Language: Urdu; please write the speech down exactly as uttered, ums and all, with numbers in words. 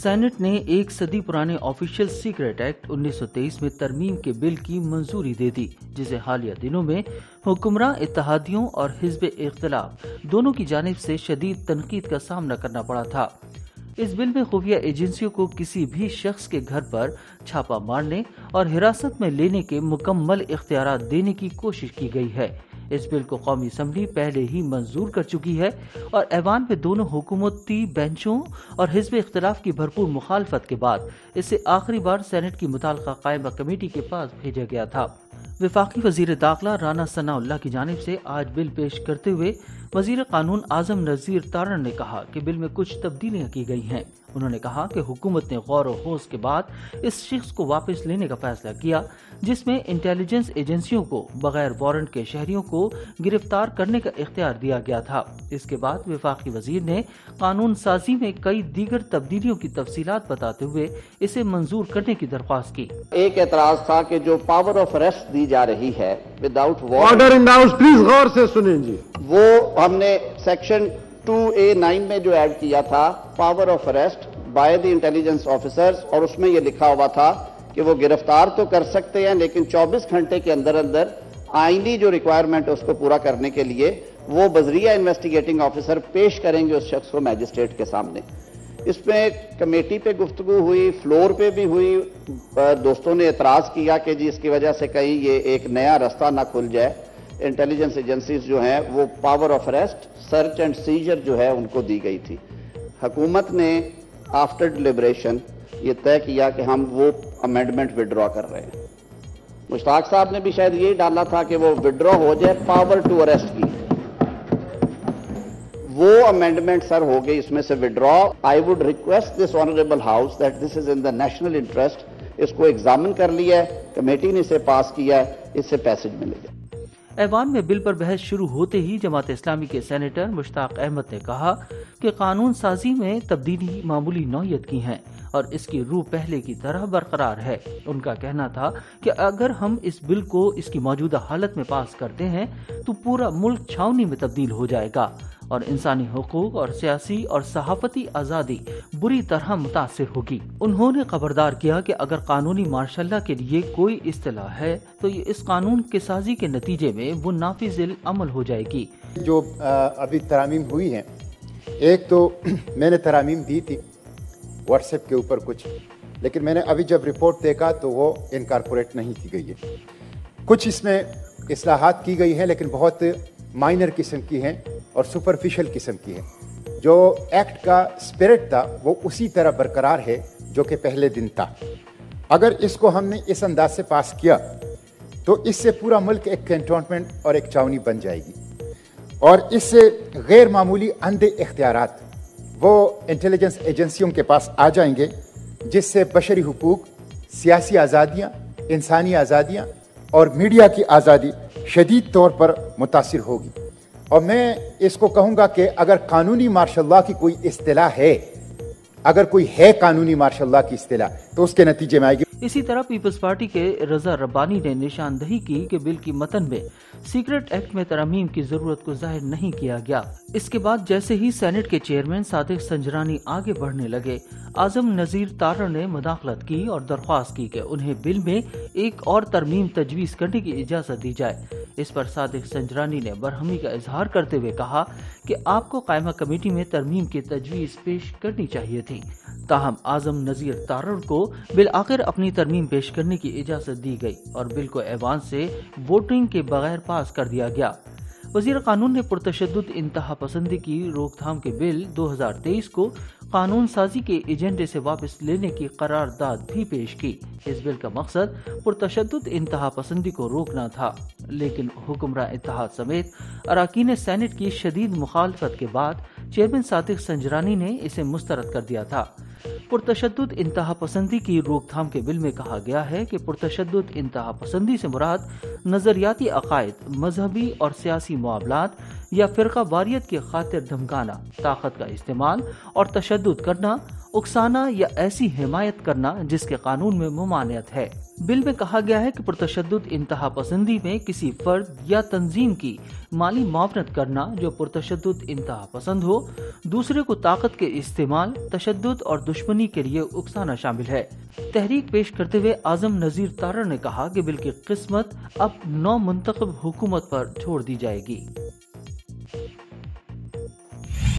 سینٹ نے ایک صدی پرانے آفیشل سیکرٹ ایکٹ انیس سو تیئیس میں ترمیم کے بل کی منظوری دے دی، جسے حالیہ دنوں میں حکمراں اتحادیوں اور حزب اختلاف دونوں کی جانب سے شدید تنقید کا سامنا کرنا پڑا تھا۔ اس بل میں خفیہ ایجنسیوں کو کسی بھی شخص کے گھر پر چھاپا مارنے اور حراست میں لینے کے مکمل اختیارات دینے کی کوشش کی گئی ہے۔ اس بل کو قومی اسمبلی پہلے ہی منظور کر چکی ہے اور ایوان میں دونوں حکومتی بینچوں اور حزب اختلاف کی بھرپور مخالفت کے بعد اسے آخری بار سینٹ کی متعلقہ قائمہ کمیٹی کے پاس بھیجا گیا تھا۔ وفاقی وزیر داخلہ رانا ثناء اللہ کی جانب سے آج بل پیش کرتے ہوئے وزیر قانون اعظم نذیر تارڑ نے کہا کہ بل میں کچھ تبدیلیاں کی گئی ہیں۔ انہوں نے کہا کہ حکومت نے غور و خوض کے بعد اس شخص کو واپس لینے کا فیصلہ کیا جس میں انٹیلیجنس ایجنسیوں کو بغیر وارنٹ کے شہریوں کو گرفتار کرنے کا اختیار دیا گیا تھا۔ اس کے بعد وفاقی وزیر نے قانون سازی میں کئی دیگر تبدیلیوں کی تفصیلات بتاتے ہوئے اسے منظور کرنے کی درخواست کی۔ ایک اعتراض تھا کہ جو پاور آف اریسٹ دی جا رہی ہے without warrant, order in the house please غور سے سنیں جی، وہ ہم نے سیکشن ٹو اے نائن میں جو ایڈ کیا تھا power of arrest by the intelligence officers, اور اس میں یہ لکھا ہوا تھا کہ وہ گرفتار تو کر سکتے ہیں لیکن چوبیس گھنٹے کے اندر اندر آئینی جو ریکوائرمنٹ ہے اس کو پورا کرنے کے لیے وہ بذریعہ انویسٹیگیٹنگ آفیسر پیش کریں گے اس شخص کو میجسٹریٹ کے سامنے۔ اس میں کمیٹی پہ گفتگو ہوئی، فلور پہ بھی ہوئی، دوستوں نے اعتراض کیا کہ جی اس کی وجہ سے کہیں یہ ایک نیا راستہ نہ کھل جائے، انٹیلیجنس ایجنسیز جو ہیں وہ power of arrest, search and seizure جو ہے ان کو دی گئی تھی۔ حکومت نے آفٹر ڈیلیبریشن یہ طے کیا کہ ہم وہ امینڈمنٹ وڈرا کر رہے ہیں۔ مشتاق صاحب نے بھی شاید یہی ڈالا تھا کہ وہ وڈرا ہو جائے پاور ٹو اریسٹ کی، وہ امینڈمنٹ سر ہو گئی اس میں سے withdraw. I would request this honourable house that this is in the national interest, اس کو ایگزامن کر لیا ہے، کمیٹی نے اسے پاس کیا ہے، اس سے پیسج ملے گا۔ ایوان میں بل پر بحث شروع ہوتے ہی جماعت اسلامی کے سینیٹر مشتاق احمد نے کہا کہ قانون سازی میں تبدیلی معمولی نوعیت کی ہیں اور اس کی روح پہلے کی طرح برقرار ہے۔ ان کا کہنا تھا کہ اگر ہم اس بل کو اس کی موجودہ حالت میں پاس کرتے ہیں تو پورا ملک چھاؤنی میں تبدیل ہو جائے گا اور انسانی حقوق اور سیاسی اور صحافتی آزادی بری طرح متاثر ہوگی۔ انہوں نے خبردار کیا کہ اگر قانونی مارشل اللہ کے لیے کوئی اصطلاح ہے تو یہ اس قانون کے سازی کے نتیجے میں وہ نافذ العمل ہو جائے گی۔ جو ابھی ترامیم ہوئی ہیں، ایک تو میں نے ترامیم دی تھی واٹس ایپ کے اوپر کچھ، لیکن میں نے ابھی جب رپورٹ دیکھا تو وہ انکارپوریٹ نہیں کی گئی ہے۔ کچھ اس میں اصلاحات کی گئی ہیں لیکن بہت مائنر قسم کی ہیں اور سپرفیشل قسم کی ہیں۔ جو ایکٹ کا اسپرٹ تھا وہ اسی طرح برقرار ہے جو کہ پہلے دن تھا۔ اگر اس کو ہم نے اس انداز سے پاس کیا تو اس سے پورا ملک ایک کنٹونمنٹ اور ایک چھاؤنی بن جائے گی، اور اس سے غیر معمولی اندھے اختیارات وہ انٹیلیجنس ایجنسیوں کے پاس آ جائیں گے، جس سے بشری حقوق، سیاسی آزادیاں، انسانی آزادیاں اور میڈیا کی آزادی شدید طور پر متاثر ہوگی۔ اور میں اس کو کہوں گا کہ اگر قانونی مارشل اللہ کی کوئی اصطلاح ہے، اگر کوئی ہے قانونی مارشل اللہ کی اصطلاح تو اس کے نتیجے میں آئے گی۔ اسی طرح پیپلز پارٹی کے رضا ربانی نے نشاندہی کی کہ بل کی متن میں سیکرٹ ایکٹ میں ترامیم کی ضرورت کو ظاہر نہیں کیا گیا۔ اس کے بعد جیسے ہی سینٹ کے چیئرمین صادق سنجرانی آگے بڑھنے لگے، اعظم نذیر تارڑ نے مداخلت کی اور درخواست کی کہ انہیں بل میں ایک اور ترمیم تجویز کرنے کی اجازت دی جائے۔ اس پر صادق سنجرانی نے برہمی کا اظہار کرتے ہوئے کہا کہ آپ کو قائمہ کمیٹی میں ترمیم کی تجویز پیش کرنی چاہیے تھی، تاہم اعظم نذیر تارڑ کو بالآخر اپنی ترمیم پیش کرنے کی اجازت دی گئی اور بل کو ایوان سے ووٹنگ کے بغیر پاس کر دیا گیا۔ وزیر قانون نے پرتشدد انتہا پسندی کی روک تھام کے بل دو ہزار تیئیس کو قانون سازی کے ایجنڈے سے واپس لینے کی قرارداد بھی پیش کی۔ اس بل کا مقصد پرتشدد انتہا پسندی کو روکنا تھا، لیکن حکمراں اتحاد سمیت اراکین سینٹ کی شدید مخالفت کے بعد چیئرمین صادق سنجرانی نے اسے مسترد کر دیا تھا۔ پرتشدد انتہا پسندی کی روک تھام کے بل میں کہا گیا ہے کہ پرتشدد انتہا پسندی سے مراد نظریاتی عقائد، مذہبی اور سیاسی معاملات یا فرقہ واریت کی خاطر دھمکانا، طاقت کا استعمال اور تشدد کرنا اکسانا یا ایسی حمایت کرنا جس کے قانون میں ممانعت ہے۔ بل میں کہا گیا ہے کہ پرتشدد انتہا پسندی میں کسی فرد یا تنظیم کی مالی معاونت کرنا جو پرتشدد انتہا پسند ہو، دوسرے کو طاقت کے استعمال، تشدد اور دشمنی کے لیے اکسانا شامل ہے۔ تحریک پیش کرتے ہوئے اعظم نذیر تارڑ نے کہا کہ بل کی قسمت اب نو منتخب حکومت پر چھوڑ دی جائے گی۔